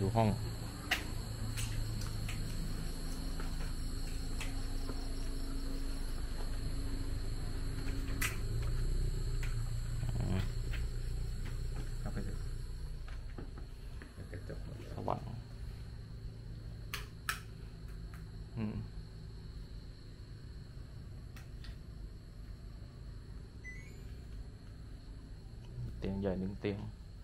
ห้องเข้าไปเลยกระจกสว่างเตียงใหญ่1 เตียง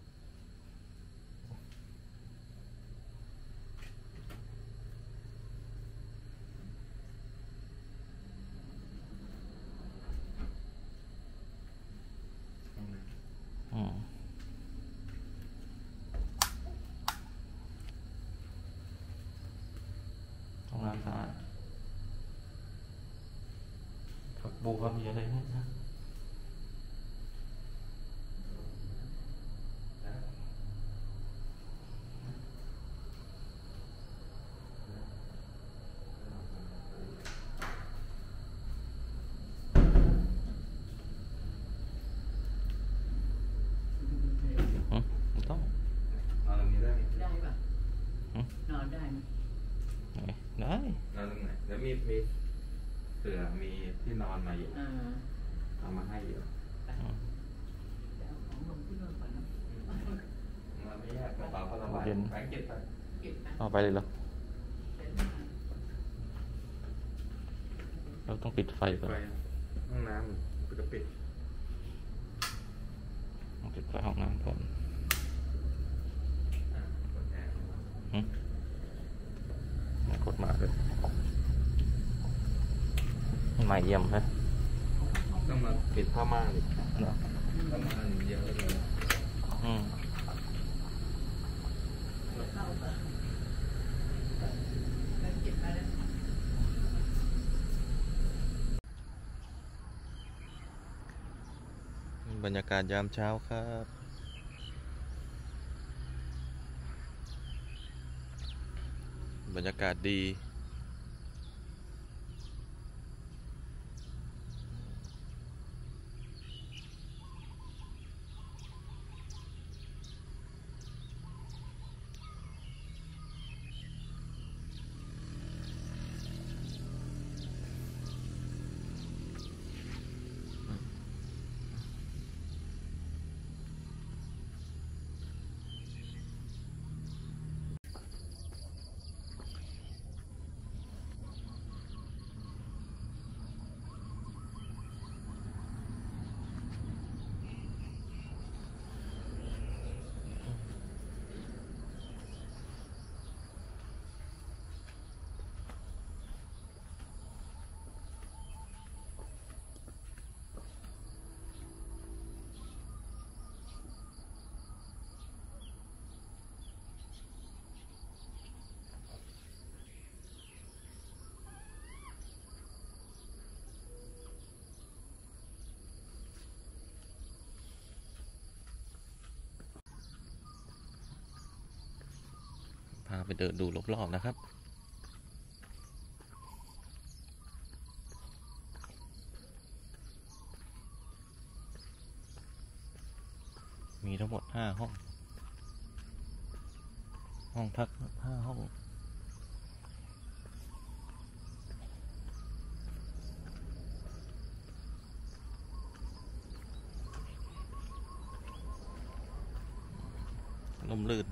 ห้องน้ำสะอาดฝักบัวมีอะไรเนี่ยนะต้องนอนตรงนี้ได้ไหมได้ป่ะนอนได้ไหมได้นอนตรงไหนแล้วมีเสื่อมีที่นอนมาอยู่เอามาให้อยู่แต่เอาของลงที่นอนก่อนนะมันไม่แยกกระเป๋าก็ระบายแบงค์เก็บไปเก็บไปเอาไปเลยเหรอเป็นเราต้องปิดไฟก่อนไปห้องน้ำปิดก็ปิดต้องปิดไฟห้องน้ำก่อนกดแอร์กดมาเลยมาเยี่ยมไหมต้องมาปิดผ้าม่านอีกเนาะผ้าม่านเยอะเลยเข้าไปแล้วเก็บไปแล้วบรรยากาศยามเช้าครับ บรรยากาศดีพาไปเดินดูรอบๆนะครับมีทั้งหมด5 ห้องห้องพัก5 ห้องลมลื่น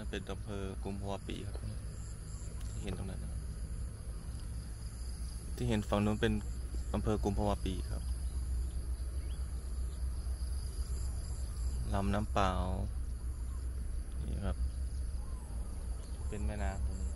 เป็นอำเภอกุมภาวะปีครับที่เห็นตรงนั้นนะที่เห็นฝั่งนู้นเป็นอำเภอกุมภาวะปีครับลำน้ำเปล่านี่ครับเป็นแม่น้ำตรงนี้